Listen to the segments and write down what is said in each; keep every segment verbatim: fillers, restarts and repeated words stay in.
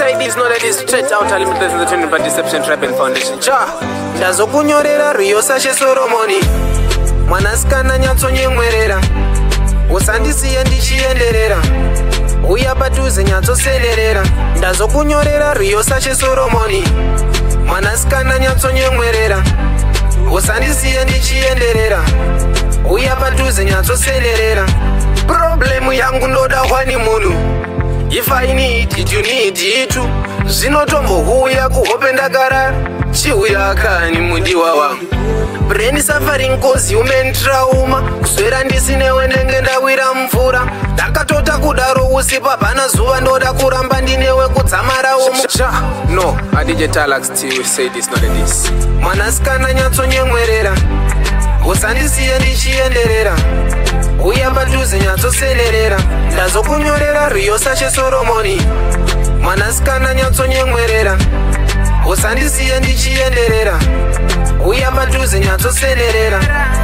say this, not that this straight out limited the training by Deception Trapping Foundation. Cha, ndazokunyorera Rio Sashe Solomoni mwanasikana nyatsonyemwerera usandisiye ndichienderera uya padhuze nyatsosenerera ndazokunyorera Rio Sashe Solomoni mwanasikana nyatsonyemwerera usandisiye ndichienderera uya padhuze nyatsosenerera problemu yangu ndoda hwani munhu. If I need it, you need it too. Zvinotombo huya kuhope ndakarara chiuya kani mudiwa wangu. Brain suffering cause human trauma. Kuswera ndisinewe ndenge ndawira mvura. Ndakatota kudaro usipa pana zuva ndoda kuramba ndinewe kudzamara umu. Cha, no, a D J Talax T will say this, not this. Mwanasikana nyatsonyemwerera usandisiye ndichienderera uya padhuze nyatsosenerera ndazokunyorera Rio Sashe Solomoni mwanasikana nyatsonyemwerera usandisiye ndichienderera uya padhuze nyatsosenerera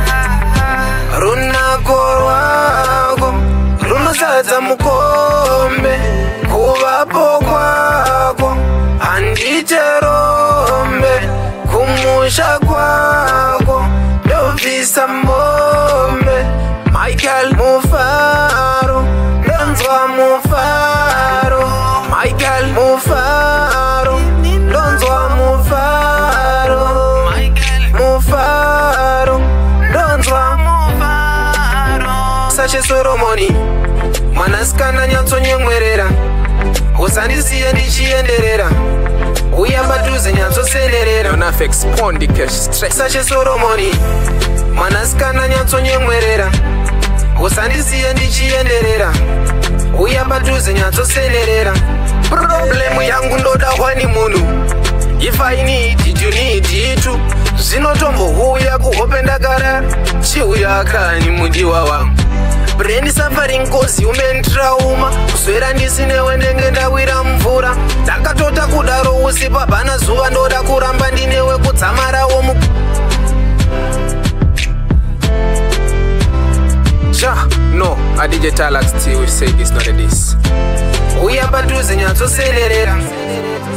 runako rwako runozadza mukombe kuvapo kwako handiterombe kumusha kwako ndobvisa mombe Michael Mufaro ndonzwa mufaro Michael Mufaro ndonzwa mufaro Mufaro ndonzwa mufaro Sashe Solomoni mwanasikana nyatsonyemwerera usandisiye ndichienderera uya padhuze nyatsosenerera Sashe Solomoni mwanasikana nyatsonyemwerera usandisiye ndichienderera uya padhuze nyatsosenerera problemu yangu ndoda hwani munhu. If I need it, you need it too. Zvinotombo huya kuhope ndakarara chiuya kani mudiwa wangu. Brain suffering cause human trauma. Kuswera ndisinewe ndenge ndawira mvura. Ndakatota kudaro usipa pana zuva ndoda kuramba ndinewe kudzamarawo mu. Cha, no, a D J Talax T will say this, not this. Uya padhuze nyatsosenerera